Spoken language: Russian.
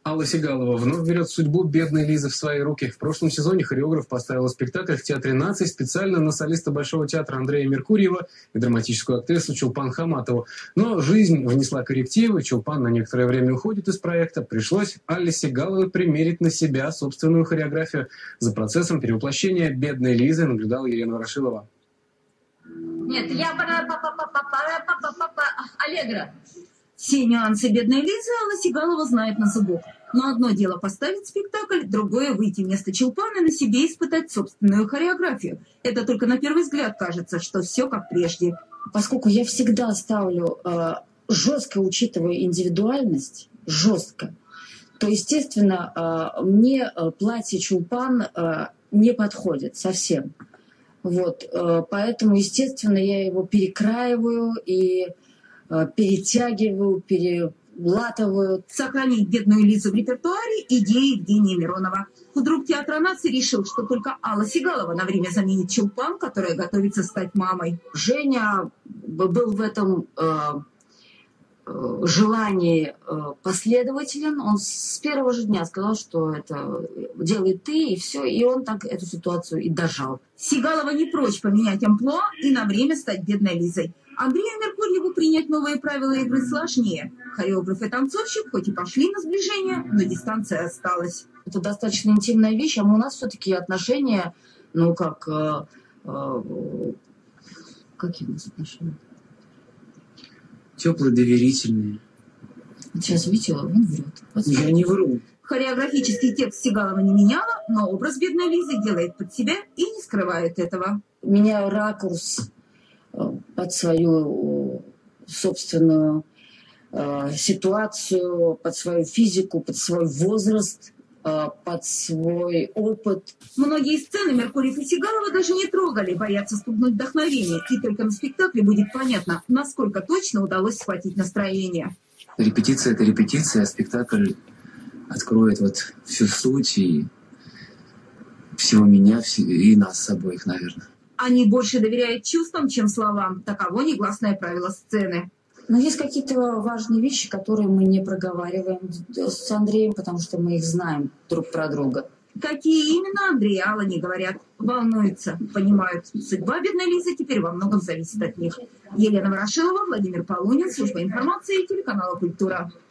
Алла Сигалова вновь берет судьбу бедной Лизы в свои руки. В прошлом сезоне хореограф поставила спектакль в Театре наций специально на солиста Большого театра Андрея Меркурьева и драматическую актрису Чулпан Хаматову. Но жизнь внесла коррективы, Чулпан на некоторое время уходит из проекта. Пришлось Алле Сигаловой примерить на себя собственную хореографию. За процессом перевоплощения бедной Лизы наблюдала Елена Ворошилова. Нет, я Аллегра. Все нюансы бедной Лизы Алла Сигалова знает на зубок. Но одно дело поставить спектакль, другое выйти вместо Чулпан и на себе испытать собственную хореографию. Это только на первый взгляд кажется, что все как прежде. Поскольку я всегда ставлю, жестко учитывая индивидуальность, жестко, то, естественно, мне платье Чулпан не подходит совсем. Вот, поэтому, естественно, я его перекраиваю и перетягиваю, перелатываю. Сохранить бедную Лизу в репертуаре – идея Евгения Миронова. Худрук Театра наций решил, что только Алла Сигалова на время заменит Чулпан, которая готовится стать мамой. Женя был в этом желании последователен. Он с первого же дня сказал, что это делай ты, и все. И он так эту ситуацию и дожал. Сигалова не прочь поменять амплуа и на время стать бедной Лизой. Андрею Меркурьеву принять новые правила игры сложнее. Хореограф и танцовщик хоть и пошли на сближение, но дистанция осталась. Это достаточно интимная вещь, а у нас все-таки отношения, ну как... какие у нас отношения? Теплые, доверительные. Сейчас видела, он врет. Я не вру. Хореографический текст Сигалова не меняла, но образ бедной Лизы делает под себя и не скрывает этого. Меняю ракурс под свою собственную ситуацию, под свою физику, под свой возраст, под свой опыт. Многие сцены Меркурьев и Сигалова даже не трогали, боятся спугнуть вдохновение. И только на спектакле будет понятно, насколько точно удалось схватить настроение. Репетиция – это репетиция, а спектакль откроет вот всю суть и всего меня и нас обоих, наверное. Они больше доверяют чувствам, чем словам. Таково негласное правило сцены. Но есть какие-то важные вещи, которые мы не проговариваем с Андреем, потому что мы их знаем друг про друга. Какие именно, Андрей и Алла не говорят. Волнуются, понимают. Судьба бедной Лизы теперь во многом зависит от них. Елена Ворошилова, Владимир Полунин, служба информации, телеканала «Культура».